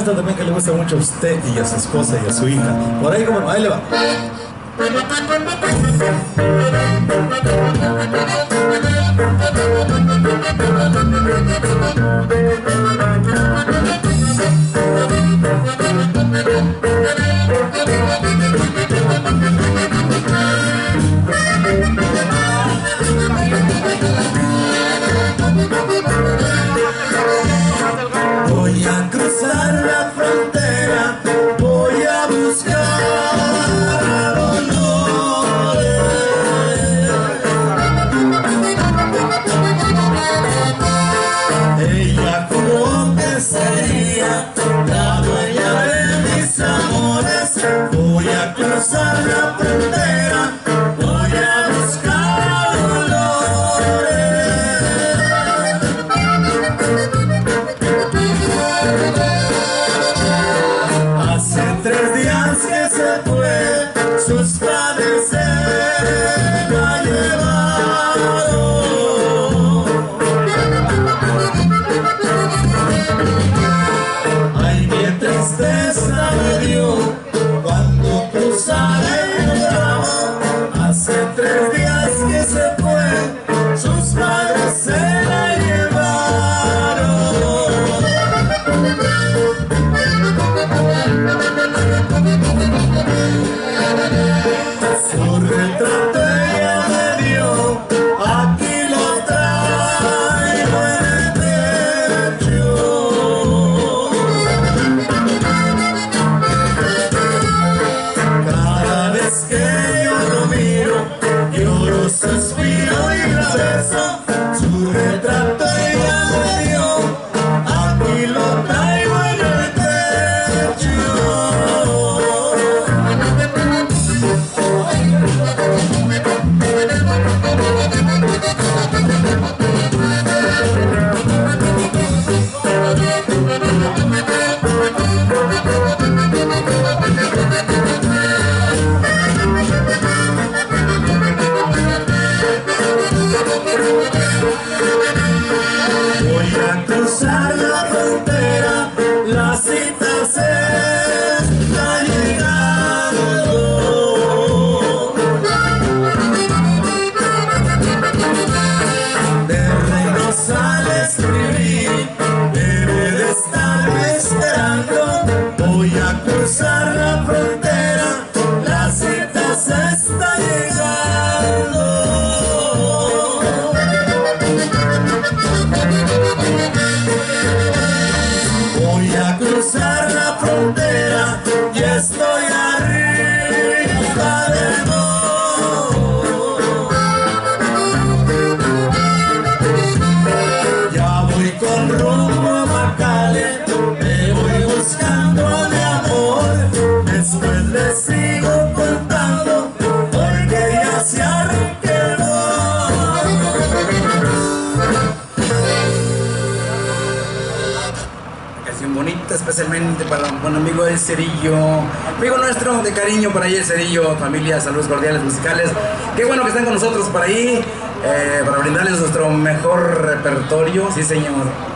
esta también que le gusta mucho a usted y a su esposa y a su hija. Por ahí, como no, ahí le va. Voy a cruzar la frontera, voy a buscar dolores. Ella juró que sería la dueña de mis amores. Voy a cruzar la frontera, voy a buscar dolores. Hace 3 días que se fue, sus padres se la llevaron. Ay, qué tristeza me dio cuando cruzaré el tramo. Hace 3 días que se fue, sus padres se la llevaron. Su retrato ella me dio, aquí lo traigo en el pecho. Cada vez que yo lo miro, lloro, suspiro y la beso. Su retrato ella me dio, aquí lo traigo en el pecho. Voy a cruzar la frontera, la cita se está llegando. De Reynosa le escribí, debe de estarme esperando. Voy a cruzar la frontera, la cita se está llegando. Voy a cruzar la frontera y estoy arriba del mar. Ya voy con rumbo a Macale, me voy buscando de amor. Después le sigo contando porque ya se quedó. Canción bonita, especialmente para un buen amigo El Cerillo, amigo nuestro de cariño para ahí El Cerillo, familia, saludos cordiales musicales. Qué bueno que están con nosotros por ahí, para brindarles nuestro mejor repertorio, sí señor.